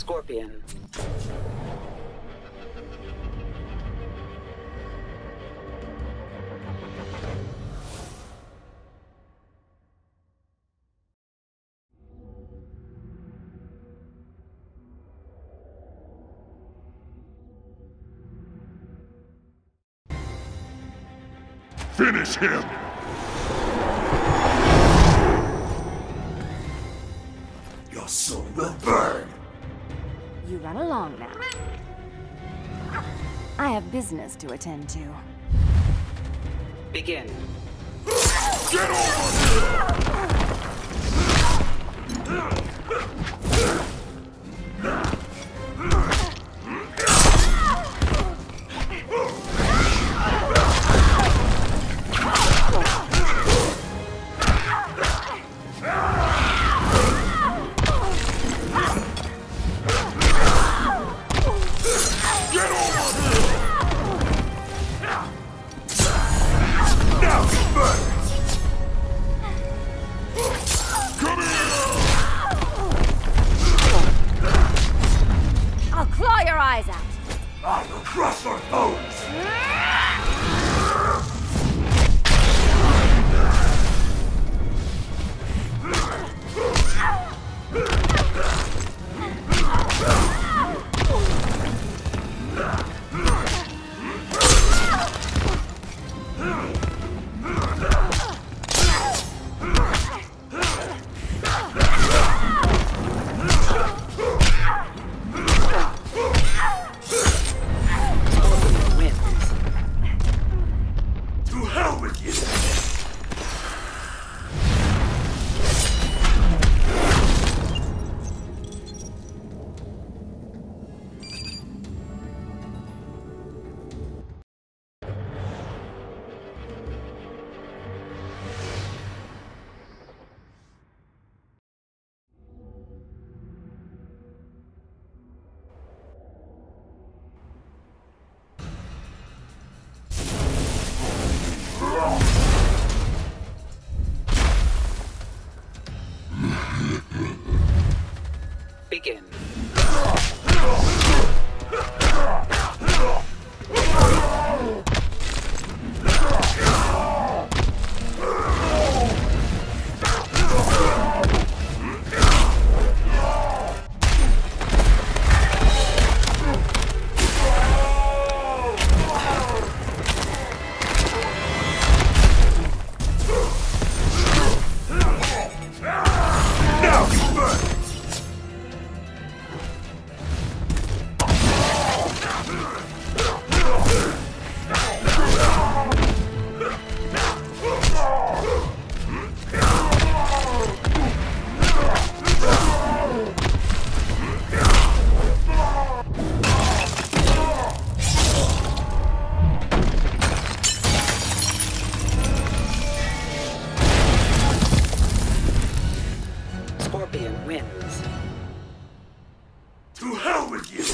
Scorpion. Finish him! Your soul will burn! You run along now. I have business to attend to. Begin. Get over I'll claw your eyes out. I will crush your bones! Begin. Scorpion wins. To hell with you!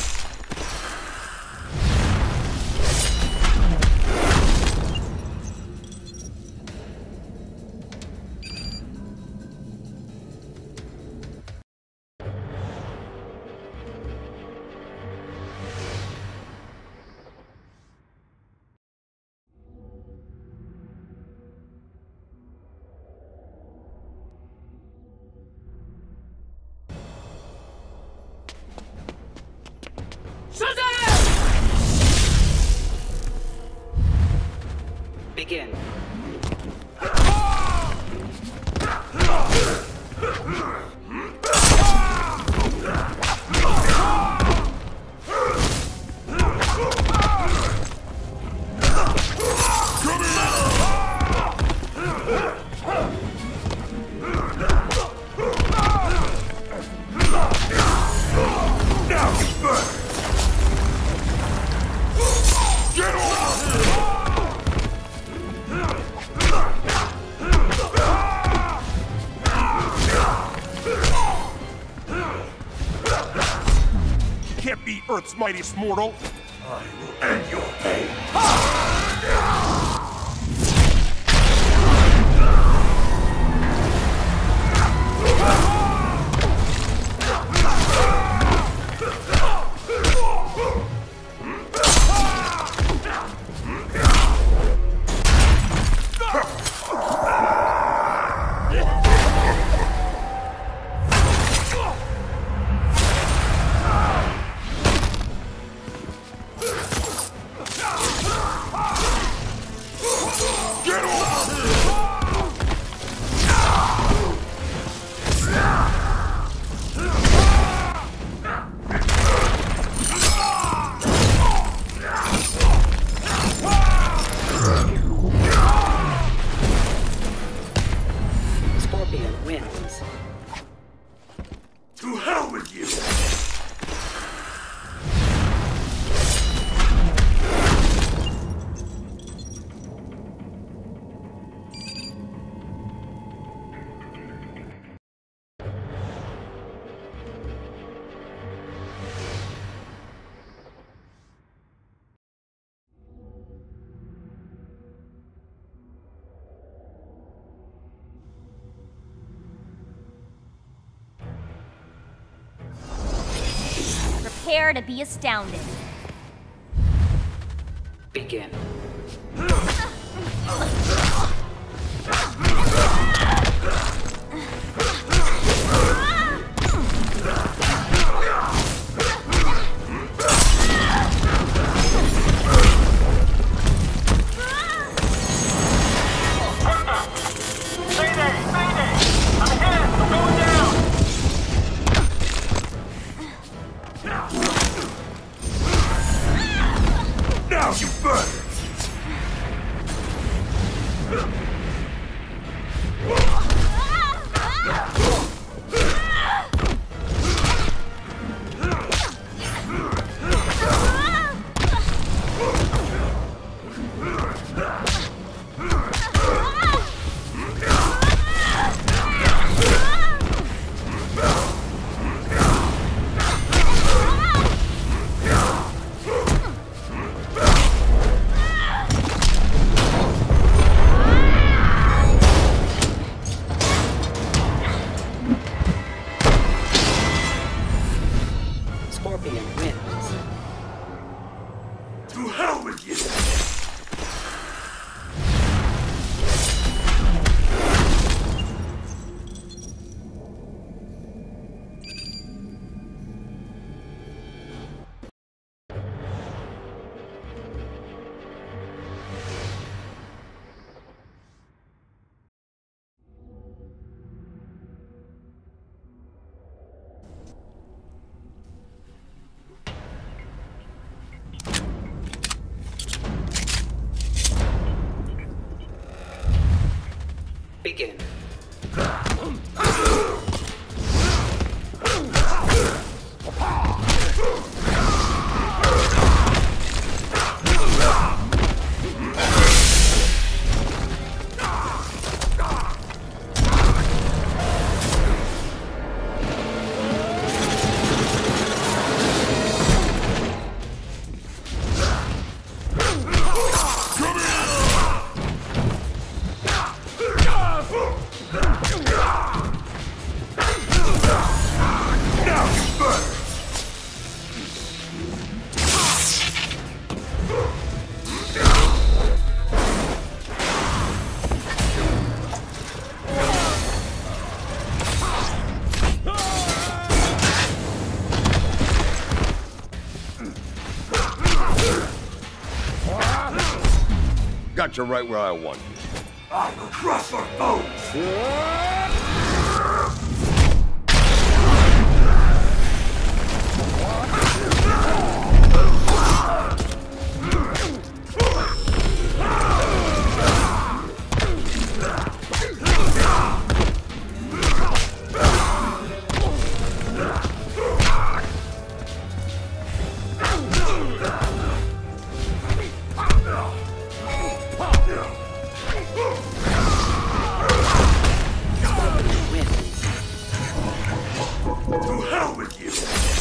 Begin. Can't be Earth's mightiest mortal. I will end your pain. Prepare to be astounded. Begin. Now you burn! Scorpion wins. To hell with you! Begin. Got you right where I want you. I will crush your bones! To hell with you!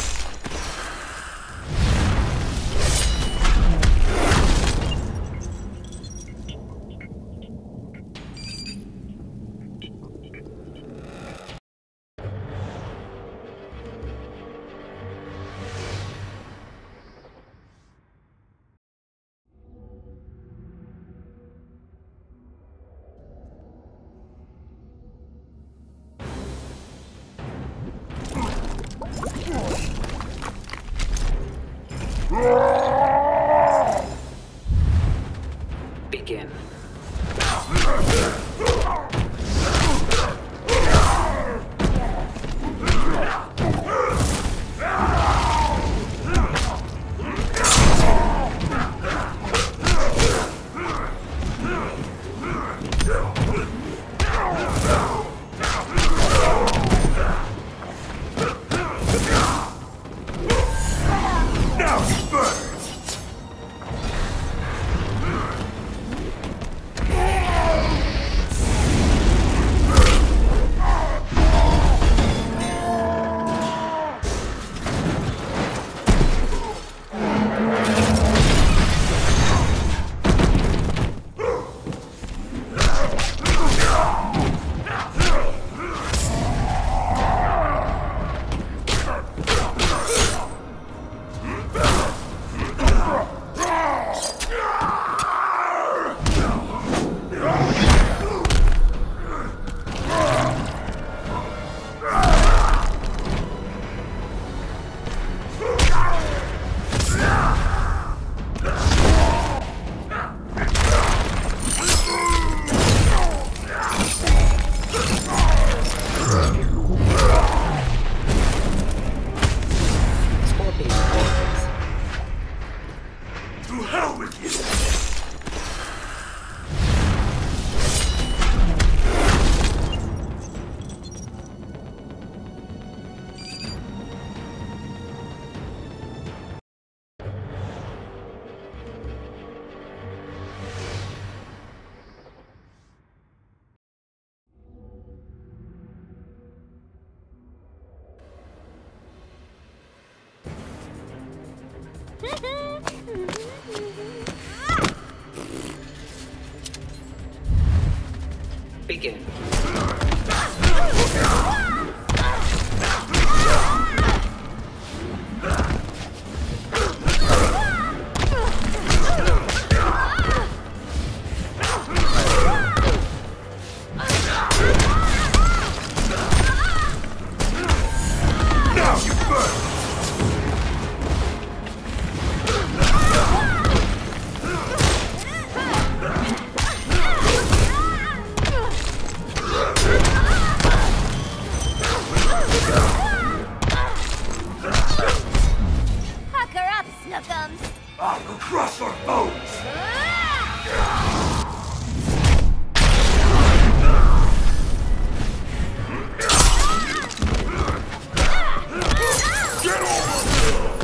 Begin. Now you burn! Begin. I will crush your bones! Get over!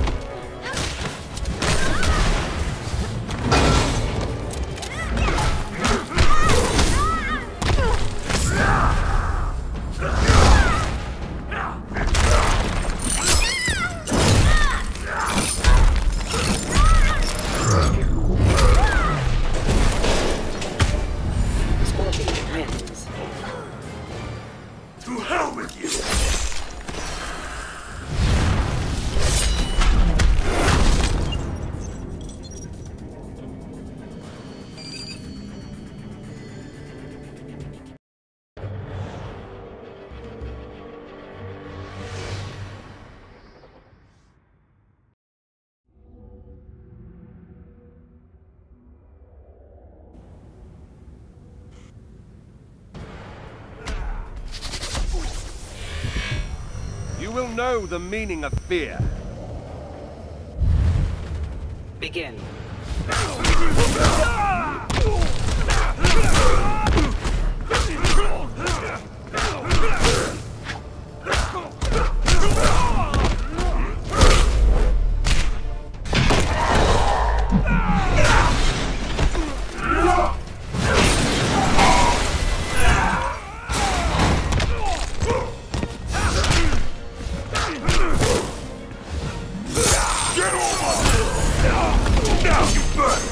Scorpion wins. To hell with you! You will know the meaning of fear. Begin. Now you burn!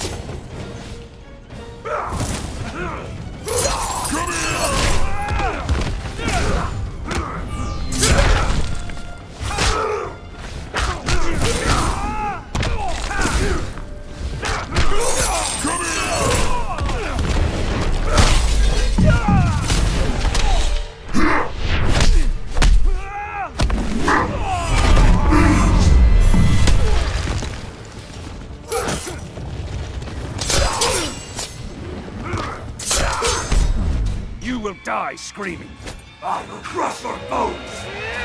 You will die screaming. I will crush your bones!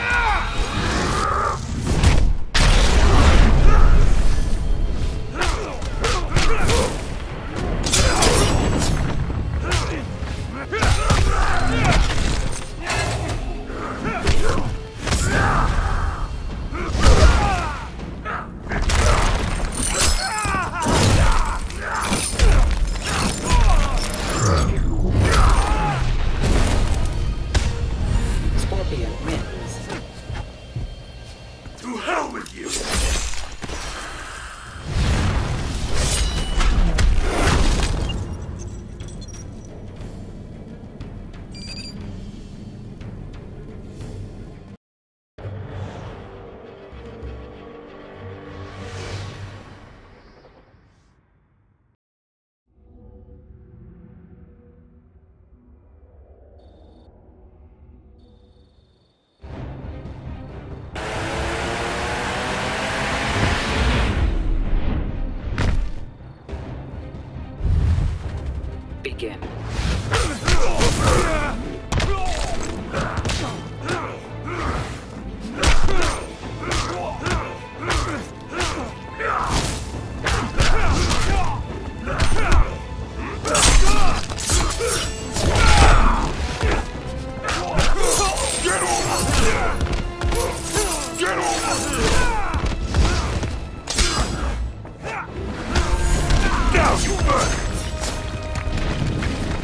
Scorpion wins. To hell with you! Begin. Now you burn!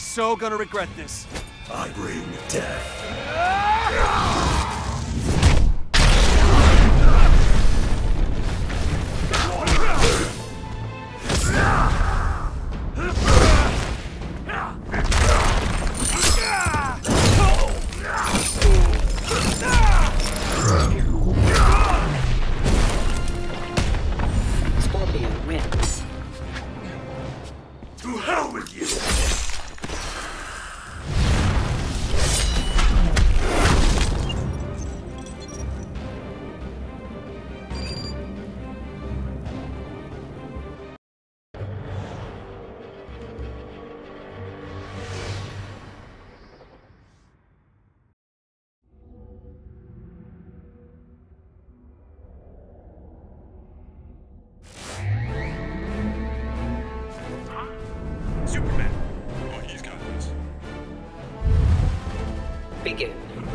so gonna regret this. I bring death. Scorpion wins. To hell with you! Superman. Oh, he's got this. Begin.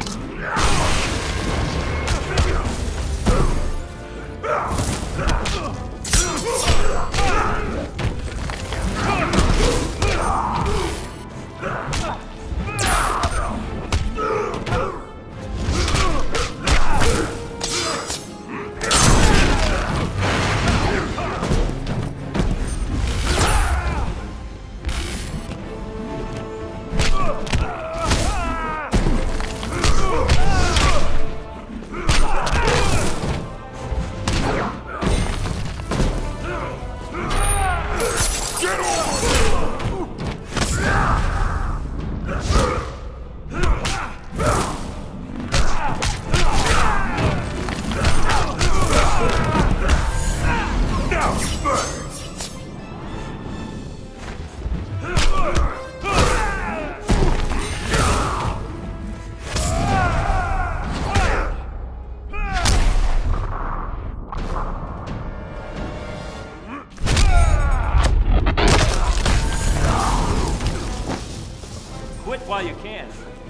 Quit while you can.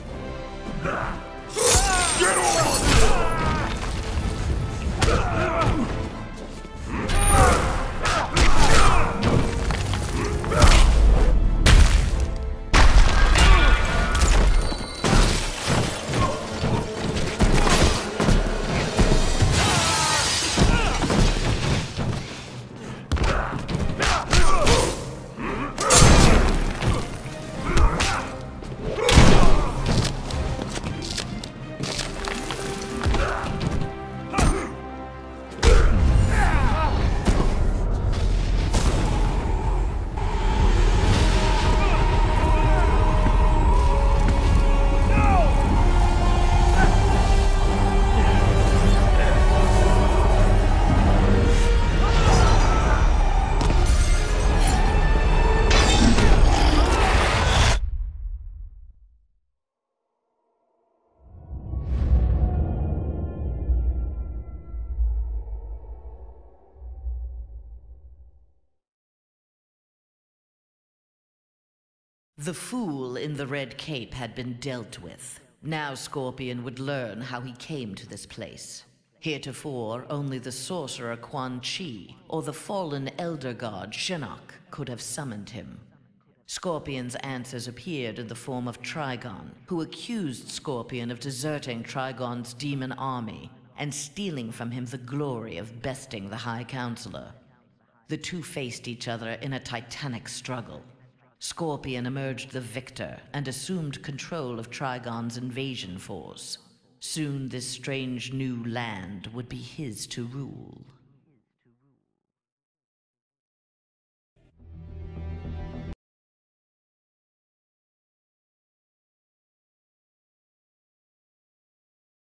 Get on! The fool in the red cape had been dealt with. Now Scorpion would learn how he came to this place. Heretofore, only the sorcerer Quan Chi or the fallen elder god Shinnok could have summoned him. Scorpion's answers appeared in the form of Trigon, who accused Scorpion of deserting Trigon's demon army and stealing from him the glory of besting the High Counselor. The two faced each other in a titanic struggle. Scorpion emerged the victor and assumed control of Trigon's invasion force. Soon this strange new land would be his to rule.